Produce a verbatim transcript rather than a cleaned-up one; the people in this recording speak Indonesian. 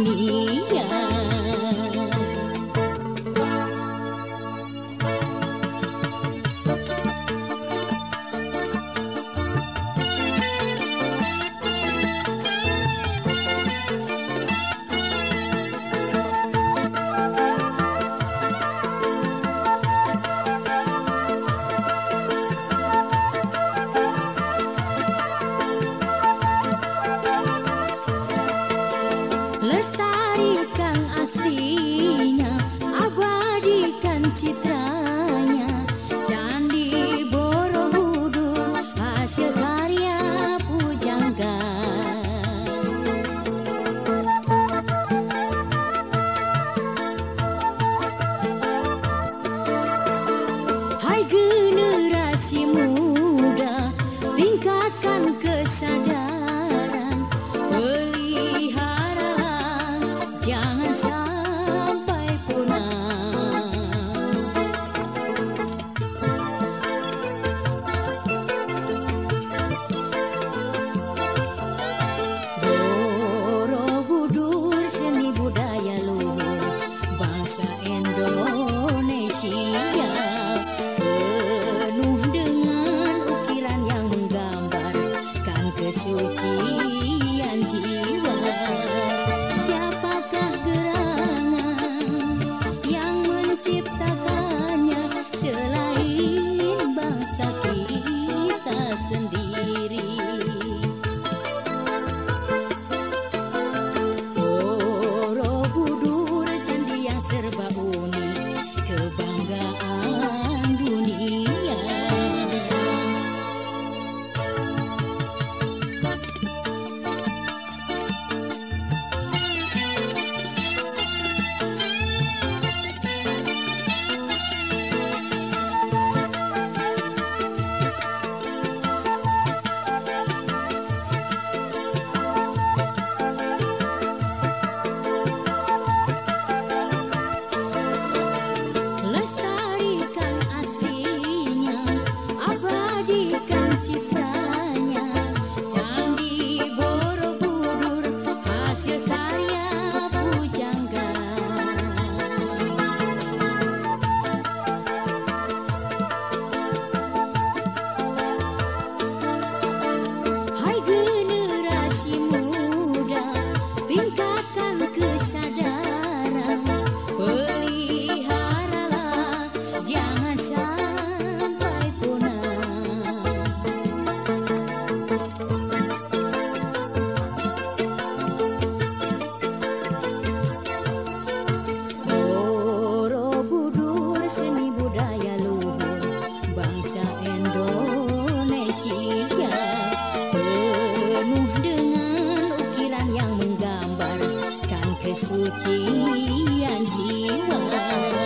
dunia. Lestarikan aslinya, abadikan citranya, Candi Borobudur hasil karya pujangga. Hai generasi muda, tingkatkan kesadaran, jangan sampai punah. Borobudur seni budaya luhur bangsa Indonesia, penuh dengan ukiran yang menggambarkan kesucian jiwa. Siapakah gerangan yang menciptakannya selain bangsa kita sendiri? Borobudur candi yang serba unik, kebanggaan dunia. Citranya, Candi Borobudur hasil karya pujangga. Hai generasi muda, tingkatkan kesadaran, peliharalah jangan sampai punah. Borobudur seni budaya luhur bangsa Indonesia, penuh dengan ukiran yang menggambarkan kesucian jiwa.